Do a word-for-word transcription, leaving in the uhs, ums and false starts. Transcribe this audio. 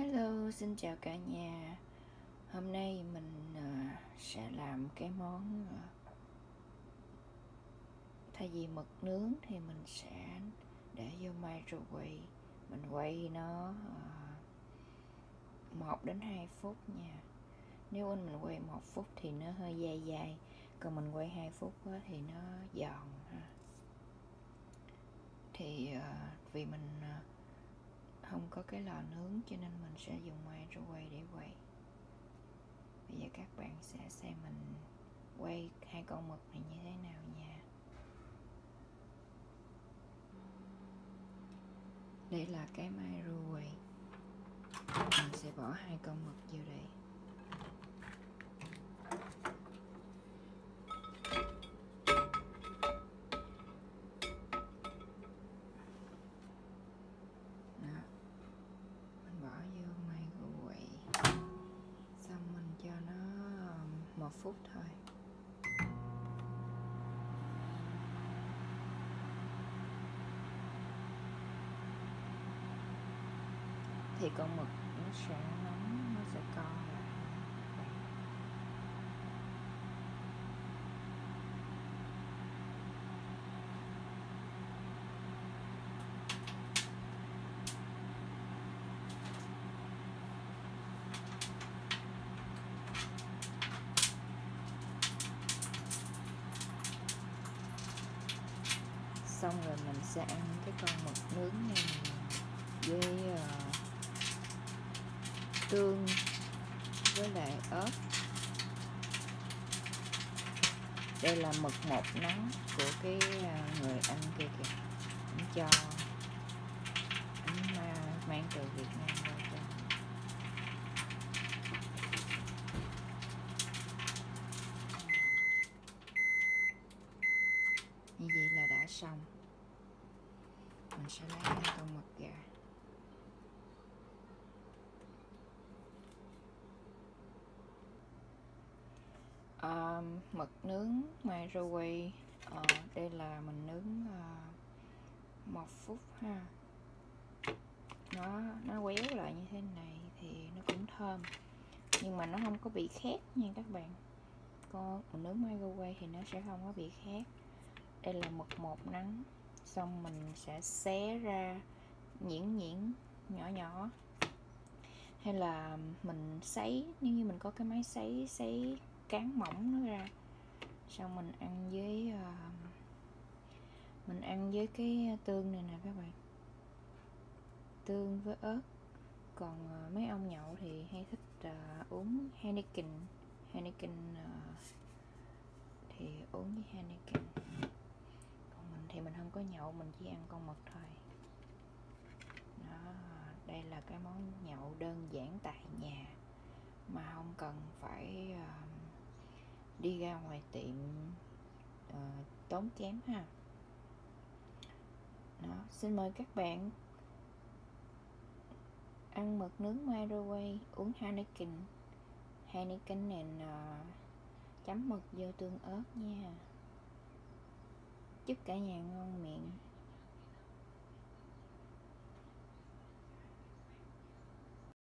Hello, xin chào cả nhà. Hôm nay mình uh, sẽ làm cái món uh, thay vì mực nướng thì mình sẽ để vô microwave. Mình quay nó uh, một đến hai phút nha. Nếu anh mình quay một phút thì nó hơi dai dai, còn mình quay hai phút thì nó giòn ha. Thì uh, vì mình uh, không có cái lò nướng cho nên mình sẽ dùng microwave để quay. Bây giờ các bạn sẽ xem mình quay hai con mực này như thế nào nha. Đây là cái microwave. Mình sẽ bỏ hai con mực vô đây. Đó. Mình bỏ vô microwave. Xong mình cho nó một phút thôi. Thì con mực nó sẽ nóng, nó sẽ co lại. Xong rồi mình sẽ ăn cái con mực nướng này với uh, tương với lại ớt. Đây là mực một nắng của cái uh, người anh kia kìa, anh cho anh uh, mang từ Việt Nam qua cho. Như vậy là đã xong. Mình sẽ lấy hai con mực ra. À, mực nướng microwave. À, đây là mình nướng uh, một phút ha. Nó nó quéo lại như thế này thì nó cũng thơm, nhưng mà nó không có bị khét nha các bạn. Con mình nướng microwave thì nó sẽ không có bị khét. Đây là mực một nắng, xong mình sẽ xé ra nhuyễn nhuyễn nhỏ nhỏ, hay là mình sấy, nếu như mình có cái máy sấy sấy cán mỏng nó ra, xong mình ăn với uh, mình ăn với cái tương này nè các bạn, tương với ớt. Còn uh, mấy ông nhậu thì hay thích uh, uống Heineken Heineken uh, thì uống với Heineken. Còn mình thì mình không có nhậu, mình chỉ ăn con mực thôi. Đó, đây là cái món nhậu đơn giản tại nhà mà không cần phải uh, đi ra ngoài tiệm uh, tốn kém ha. Đó, xin mời các bạn ăn mực nướng microwave, uống Heineken Heineken này uh, chấm mực vô tương ớt nha. Chúc cả nhà ngon miệng.